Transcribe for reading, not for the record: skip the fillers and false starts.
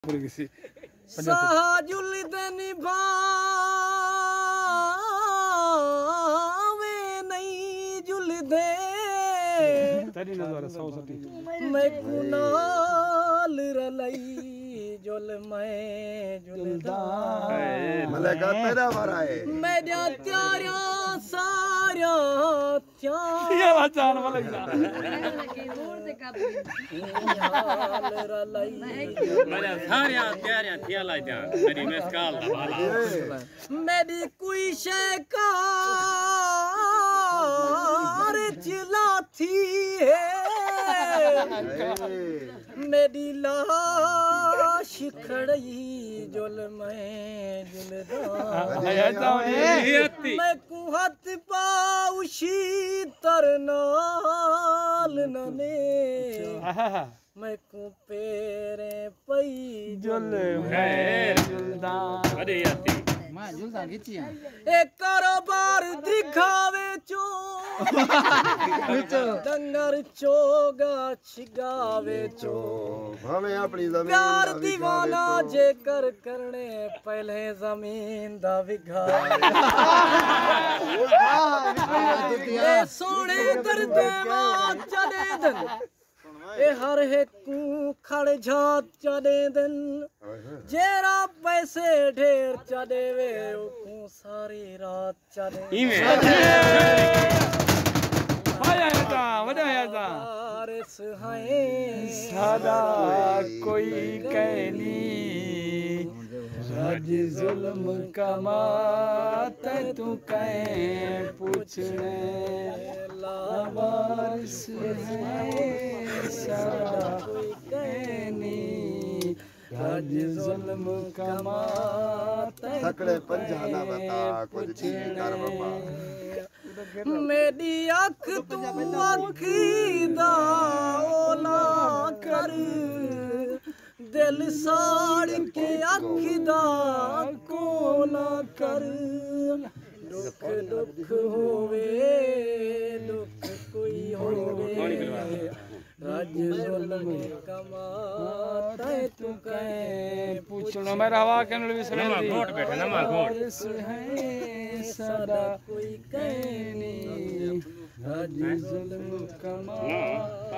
साजुल निभावे नहीं जुलदे मैं कुनाल रलई जुल मैं जुलदा मलेका तेरा वराए मेरा त्यारा सारा ये बचान मलेका मेरा सारा त्यारा थियाला जान मेरी मस्काल वाला मेरी कोई शिकार चिला थी है मेरी लाश खड़ी जुल मैं जुलदा मैं कुहत पाउशी तरनाल नने मैं को पेरे पई जुल मैं जुलदा अरे याती मैं जुलदा गिची एक कारोबार दिखावे चो डंगर चोगा छिगावे चो हमें अपनी जमीन प्यार दीवाना जे कर करने पहले जमीन दा विघा सोने दर्द मां चले दिन ए हर एक खड़ झात चले दिन जेरा पैसे ढेर चले वे सारी रात चले सादा कोई कहनी राज जुल्म कमाता तू कहीं पूछने लावारिस है सादा कोई कहनी राज जुल्म कमाता सकड़े पंजाना बता कुछ चीज कर बाबा मेरी अख तू अखीदा ओला कर दिल साड़ के अखीदा कोला कर दुख दुख होवे दुख कोई होवे राज जुल्म कमाता तू कहीं पूछनो मेरा हवा के नल भी सुन दी घोट बैठे नमा घोट है सदा कोई कहनी राज जुल्म कमा